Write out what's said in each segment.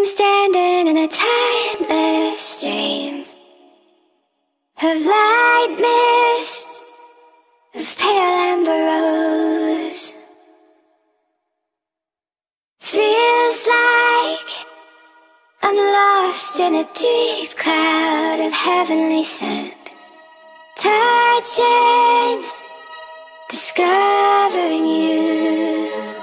I'm standing in a timeless dream of light mists, of pale amber rose. Feels like I'm lost in a deep cloud of heavenly scent, touching, discovering you.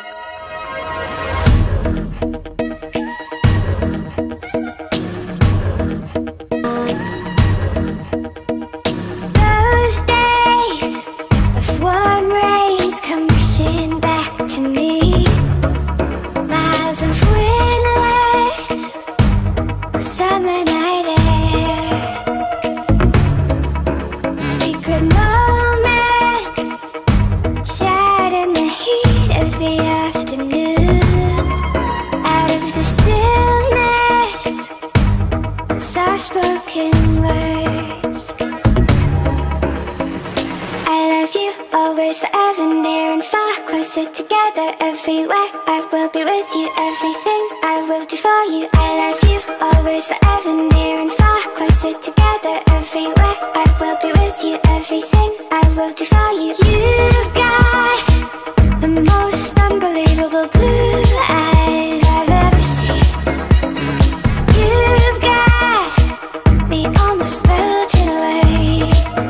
Those days of warm rains come rushing back to me. Miles of windless summer night air, secret moments shared in the heat of the afternoon. Out of the stillness, soft-spoken words. I love you, always, forever, near and far, closer together, everywhere. I will be with you, everything I will do for you. I love you, always, forever, near and far, closer together, everywhere. I will be with you, everything I will do for you. You've got the most unbelievable blue eyes I've ever seen. You've got me almost melting away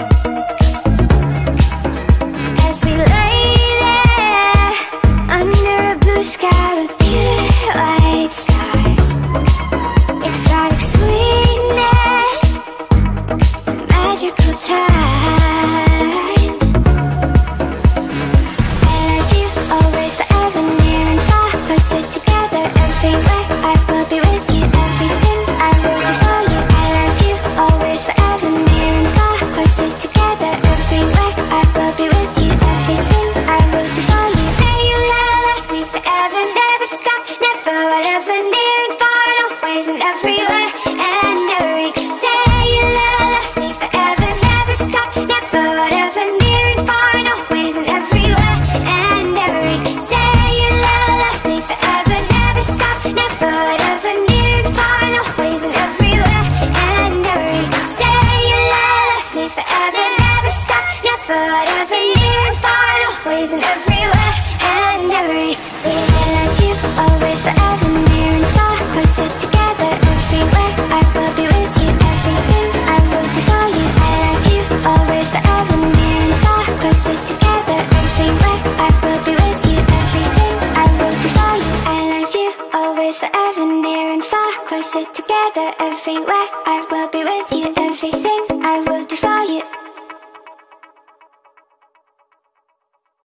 as we lay there under a blue sky with pure white stars. Exotic sweetness, magical time. I love you, always, forever, near and far, closer together, everywhere. I will be with you, everything I will do for you. I love you, always, forever, near and far, closer together, everywhere. I will be with you, everything I will do for you. Say you love me forever, never stop, never, whatever, near and far, always and everywhere and every. Say you love me forever, never stop, never, whatever, near and far, always and everywhere and every. Say you love me forever, never stop, never, whatever, near and far, always and everywhere and every. Say you love me forever, never stop, never, whatever, near and far, always and everywhere and every. I love you, always, forever, near and far, closer together, everywhere. I will be with you, everything I will do for you. I love you, always, forever, near and far, closer together, everywhere. I will be with you, everything I will do for you. I love you, always, forever, near and far, closer together, everywhere. I will be with you, everything